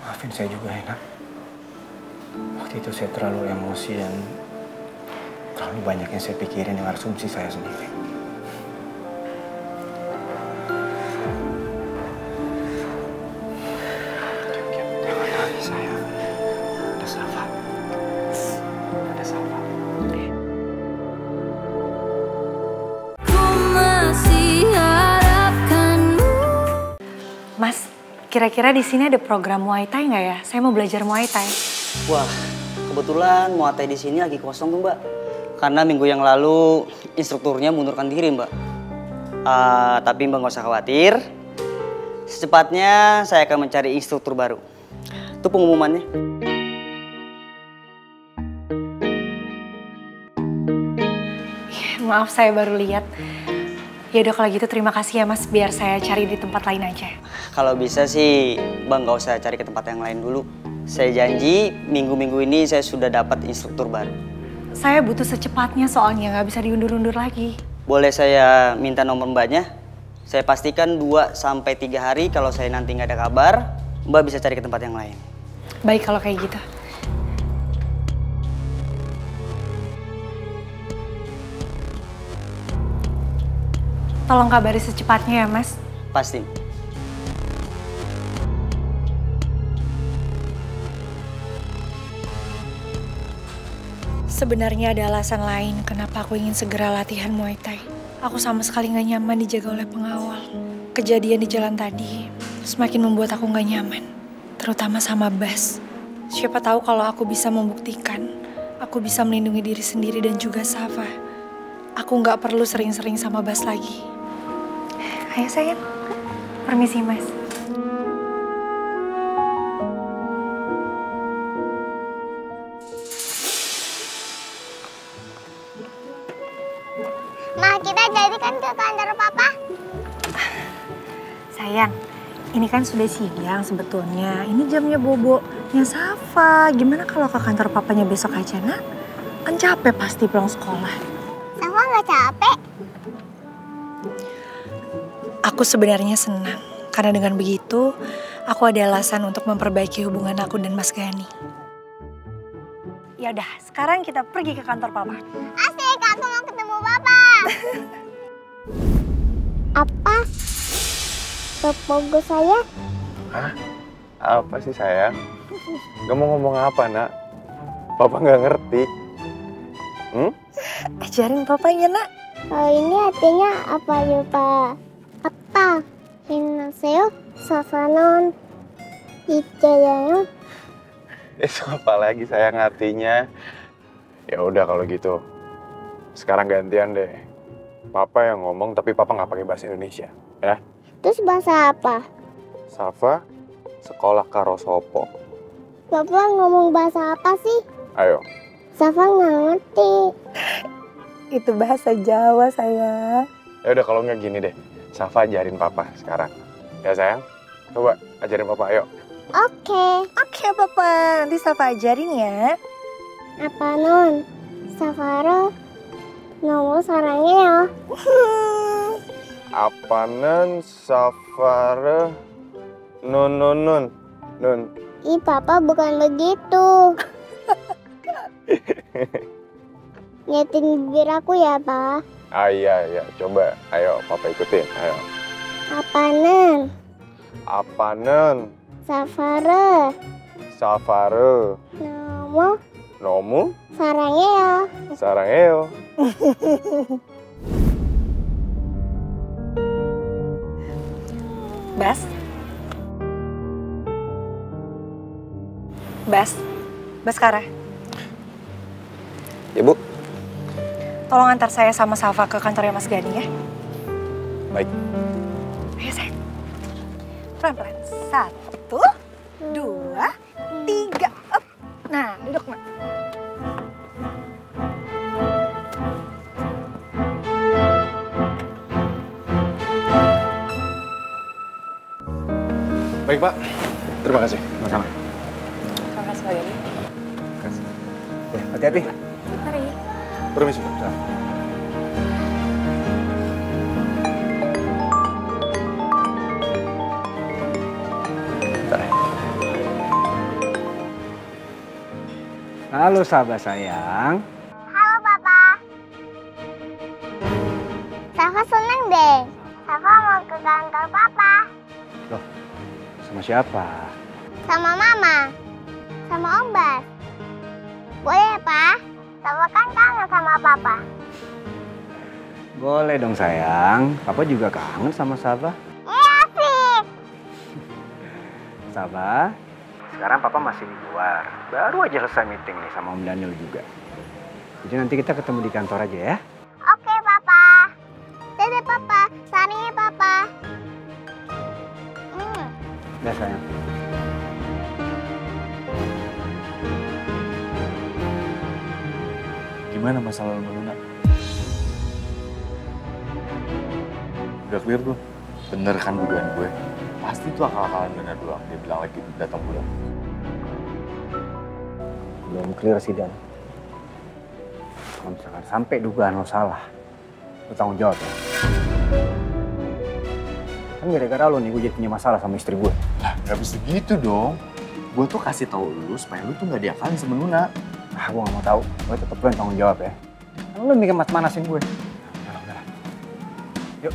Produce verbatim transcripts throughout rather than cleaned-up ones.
Maafin saya juga ya, Nak. Waktu itu saya terlalu emosi dan terlalu banyak yang saya pikirin yang asumsi saya sendiri. Jangan nangis, sayang. Ada Safa. Ada Safa. Mas, kira-kira di sini ada program Muay Thai nggak ya? Saya mau belajar Muay Thai. Wah, kebetulan Muay Thai di sini lagi kosong tuh, Mbak. Karena minggu yang lalu instrukturnya mundurkan diri, Mbak. Uh, tapi Mbak nggak usah khawatir. Secepatnya saya akan mencari instruktur baru. Itu pengumumannya. Maaf, saya baru lihat. Ya udah kalau gitu terima kasih ya Mas, biar saya cari di tempat lain aja. Kalau bisa sih Bang nggak usah cari ke tempat yang lain dulu. Saya janji minggu-minggu ini saya sudah dapat instruktur baru. Saya butuh secepatnya soalnya nggak bisa diundur-undur lagi. Boleh saya minta nomor Mbaknya? Saya pastikan dua sampai tiga hari kalau saya nanti nggak ada kabar, Mbak bisa cari ke tempat yang lain. Baik kalau kayak gitu. Tolong kabari secepatnya ya, Mas. Pasti. Sebenarnya ada alasan lain kenapa aku ingin segera latihan Muay Thai. Aku sama sekali gak nyaman dijaga oleh pengawal. Kejadian di jalan tadi semakin membuat aku gak nyaman. Terutama sama Bas. Siapa tahu kalau aku bisa membuktikan, aku bisa melindungi diri sendiri dan juga Safa. Aku gak perlu sering-sering sama Bas lagi. Ayo sayang, permisi Mas. Ma, kita jadi kan ke kantor Papa? Sayang, ini kan sudah siang sebetulnya. Ini jamnya bobonya Safa. Gimana kalau ke kantor papanya besok aja, nak? Kan capek pasti pulang sekolah. Safa nggak capek? Aku sebenarnya senang, karena dengan begitu, aku ada alasan untuk memperbaiki hubungan aku dan Mas Gani. Ya udah, sekarang kita pergi ke kantor Papa. Asik, aku mau ketemu Papa. Apa? Pogo saya? Hah? Apa sih sayang? Gak mau ngomong apa, Nak? Papa nggak ngerti. Hmm? Ajarin papanya, Nak. Oh, ini artinya apa ya, Pak? Apa? Hinaseo, Safanon, Ijayayo. Itu apa lagi sayang artinya? Ya udah kalau gitu. Sekarang gantian deh. Papa yang ngomong tapi Papa nggak pakai bahasa Indonesia, ya? Terus bahasa apa? Safa, sekolah karo sopo. Papa ngomong bahasa apa sih? Ayo. Safa nggak ngerti. Itu bahasa Jawa, sayang. Ya udah kalau nggak gini deh. Safa ajarin Papa sekarang. Ya sayang? Coba ajarin Papa, ayo. Oke. Oke, Papa. Nanti Safa ajarin ya. Apa non? Safaro, nomor sarangnya ya. Apanen Safara nun nun nun nun. Ih, Papa bukan begitu. Nyetin bibir aku ya, Pak. Ah iya, iya. Coba, ayo Papa ikutin, ayo. Apanen? Apanen Safara, Safara nomor nomu sarangnya ya. sarangeo. Bas. Bas. Baskara. Ibu. Tolong antar saya sama Safa ke kantornya Mas Gani ya. Baik. Ayo sayang. Pelan-pelan. Satu, dua, tiga. Up. Nah, duduk nak. Baik Pak. Terima kasih. Sama-sama. Terima kasih Pak Gani. Terima kasih. Ya, hati-hati. Mari. Permisi Pak. Bentar ya. Halo sahabat sayang. Halo Papa. Safa seneng deh. Safa mau ke kantor Papa. Loh, sama siapa? Sama Mama. Sama Om Bas. Boleh ya, Pak? Safa kan kangen sama Papa. Boleh dong sayang. Papa juga kangen sama Sabah. Iya sih. Sabah, sekarang Papa masih di luar. Baru aja selesai meeting nih sama Om Daniel juga. Jadi nanti kita ketemu di kantor aja ya. Oke, Papa. Dadah, Papa. Sarinya, Papa. Hmm. Udah sayang. Gimana masalah lo Luna? Udah clear belum? Bener kan dugaan gue? Pasti itu akal-akalan Luna doang. Dia bilang lagi datang bulan. Belum clear sih Dan. Kalau misalkan sampai dugaan lo salah, lo tanggung jawab ya. Kan gara-gara lo nih gue jadi punya masalah sama istri gue. Lah, gak bisa gitu dong. Gue tuh kasih tahu lu supaya lu tuh gak diakalin sama Luna. Ah, gue gak mau tahu. Gue tetep lo yang tanggung jawab ya. Kan lo mikir mas-manasin gue. Udah, udah. Yuk.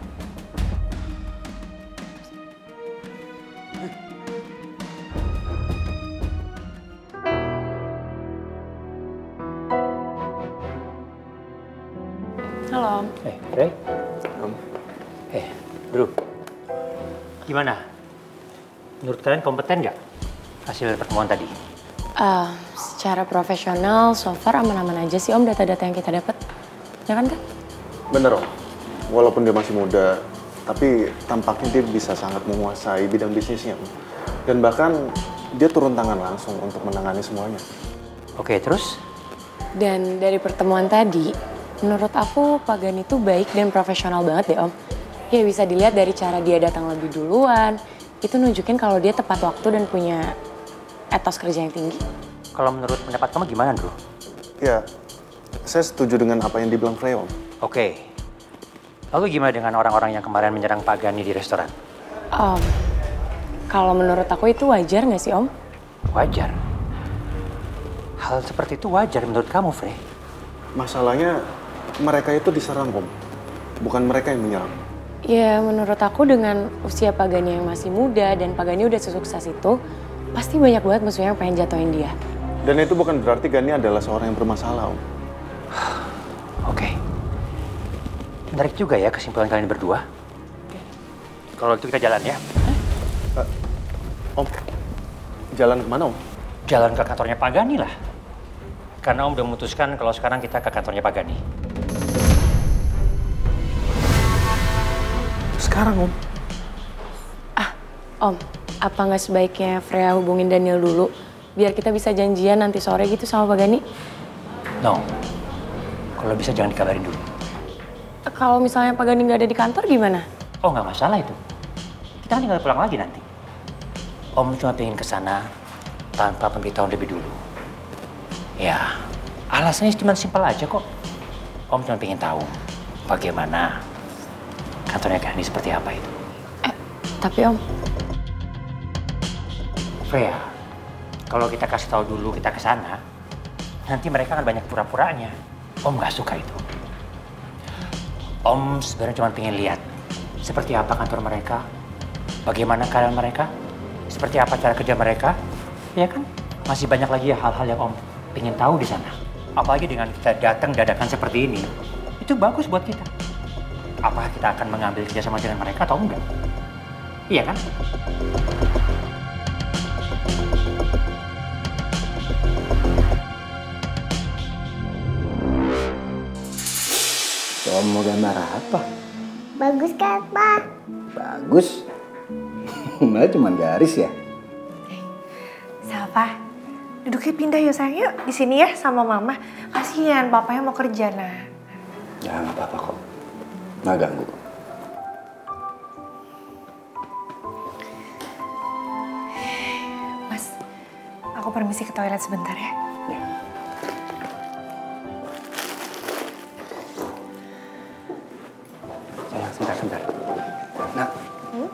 Halo. Eh, Frey. Om. Eh, Bro. Gimana? Menurut kalian kompeten nggak hasil pertemuan tadi? Uh, secara profesional, so far aman-aman aja sih Om data-data yang kita dapat. Ya kan, Kak? Bener Om, walaupun dia masih muda, tapi tampaknya dia bisa sangat menguasai bidang bisnisnya Om. Dan bahkan dia turun tangan langsung untuk menangani semuanya. Oke, terus? Dan dari pertemuan tadi, menurut aku Pak Gani itu baik dan profesional banget deh Om. Ya bisa dilihat dari cara dia datang lebih duluan, itu nunjukin kalau dia tepat waktu dan punya etos kerja yang tinggi. Kalau menurut pendapat kamu gimana, Bro? Ya, saya setuju dengan apa yang dibilang Frey Om. Oke. Lalu gimana dengan orang-orang yang kemarin menyerang Pak Gani di restoran? Om, kalau menurut aku itu wajar nggak sih Om? Wajar. Hal seperti itu wajar menurut kamu, Frey? Masalahnya mereka itu diserang Om, bukan mereka yang menyerang. Ya menurut aku dengan usia Pak Gani yang masih muda dan Pak Gani udah sesukses itu, pasti banyak banget musuhnya yang pengen jatuhin dia. Dan itu bukan berarti Gani adalah seorang yang bermasalah Om. Oke. Menarik juga ya kesimpulan kalian berdua. Kalau itu kita jalan ya. Om, jalan kemana Om? Jalan ke kantornya Pak Gani lah. Karena Om udah memutuskan kalau sekarang kita ke kantornya Pak Gani. Sekarang Om. Ah, Om, apa nggak sebaiknya Freya hubungin Daniel dulu? Biar kita bisa janjian nanti sore gitu sama Pak Gani. No, kalau bisa jangan dikabarin dulu. Kalau misalnya Pak Gani nggak ada di kantor gimana? Oh nggak masalah itu. Kita kan tinggal pulang lagi nanti. Om cuma pengen ke sana tanpa pemberitahuan lebih dulu. Ya, alasannya cuma simpel aja kok. Om cuma pengen tahu bagaimana kantornya Gani seperti apa itu. Eh, tapi Om. Freya, kalau kita kasih tahu dulu kita ke sana, nanti mereka akan banyak pura-puranya. Om nggak suka itu. Om sebenarnya cuma pengen lihat seperti apa kantor mereka, bagaimana keadaan mereka, seperti apa cara kerja mereka, ya kan? Masih banyak lagi ya hal-hal yang Om pengen tahu di sana. Apalagi dengan kita datang dadakan seperti ini, itu bagus buat kita. Apakah kita akan mengambil kerjasama dengan mereka atau enggak? Iya kan? Om mau gambar apa? Bagus kan, Pak? Bagus. Malah cuma garis ya. Salva, duduknya pindah yuk sayang, yuk di sini ya sama mama. Kasihan papanya mau kerja nah. Ya nggak apa-apa kok. Nggak ganggu. Mas, aku permisi ke toilet sebentar ya. Ya. Sayang, sebentar, sebentar. Nah. Hmm?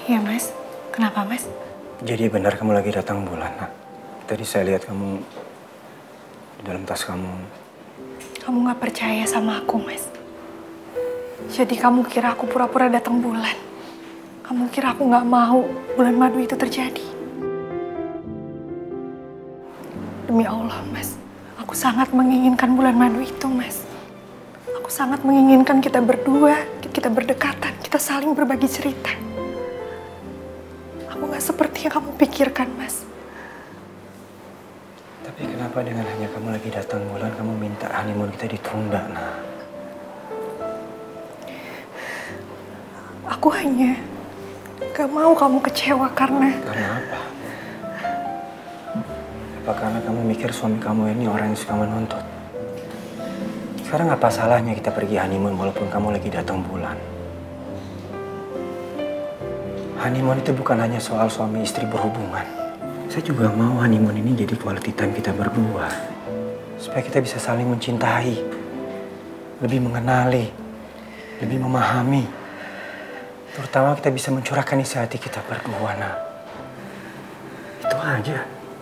Iya Mas, kenapa Mas? Jadi benar kamu lagi datang bulan, nak. Tadi saya lihat kamu di dalam tas kamu. Kamu gak percaya sama aku, Mas. Jadi kamu kira aku pura-pura datang bulan. Kamu kira aku gak mau bulan madu itu terjadi. Demi Allah, Mas. Aku sangat menginginkan bulan madu itu, Mas. Aku sangat menginginkan kita berdua, kita berdekatan, kita saling berbagi cerita. Aku gak seperti yang kamu pikirkan, Mas. Tapi kenapa dengan hanya kamu lagi datang bulan, kamu minta honeymoon kita ditunda, nah? Aku hanya gak mau kamu kecewa karena... Karena apa? Apa karena kamu mikir suami kamu ini orang yang suka menuntut? Sekarang apa salahnya kita pergi honeymoon walaupun kamu lagi datang bulan? Honeymoon itu bukan hanya soal suami istri berhubungan. Saya juga mau honeymoon ini jadi quality time kita berdua. Supaya kita bisa saling mencintai, lebih mengenali, lebih memahami. Terutama kita bisa mencurahkan isi hati kita berdua, nah. Itu aja.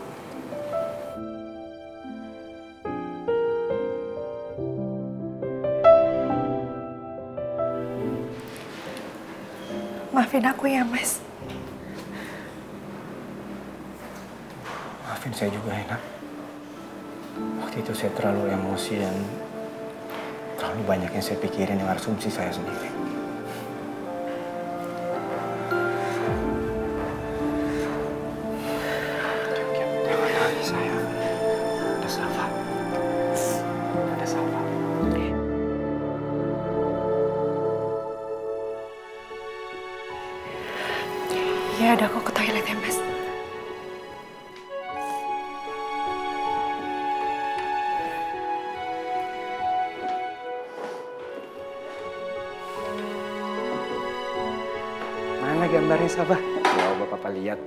Maafin aku ya, Mas. Maafin saya juga, Enak. Waktu itu saya terlalu emosi dan terlalu banyak yang saya pikirin yang asumsi saya sendiri. Diam-diam, jangan nangis, sayang. Ada Safa. Ada Safa. Ya, ada aku ke toilet ya, Mas. Mana gambarnya, Safa? Coba Papa lihat.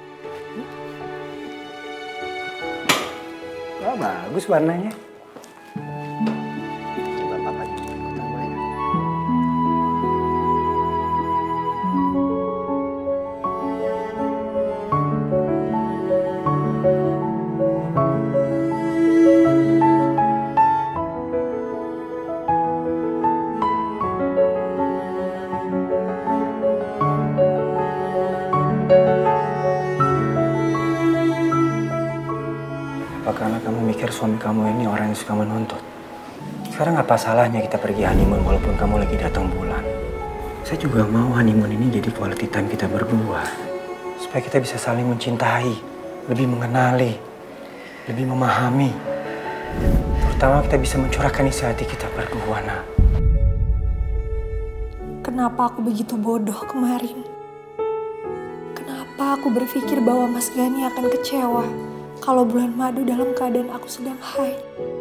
Wah, bagus warnanya. Coba Papa ikutan boleh nggak? Apa karena kamu mikir suami kamu ini orang yang suka menuntut? Sekarang apa salahnya kita pergi honeymoon walaupun kamu lagi datang bulan? Saya juga mau honeymoon ini jadi quality time kita berdua. Supaya kita bisa saling mencintai, lebih mengenali, lebih memahami. Terutama kita bisa mencurahkan isi hati kita berdua, nah. Kenapa aku begitu bodoh kemarin? Kenapa aku berpikir bahwa Mas Gani akan kecewa kalau bulan madu dalam keadaan aku sedang haid?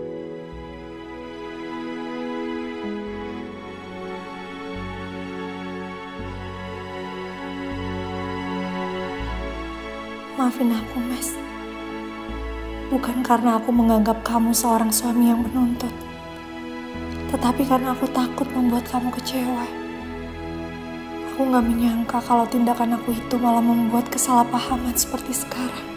Maafin aku, Mas. Bukan karena aku menganggap kamu seorang suami yang menuntut, tetapi karena aku takut membuat kamu kecewa. Aku gak menyangka kalau tindakan aku itu malah membuat kesalahpahaman seperti sekarang.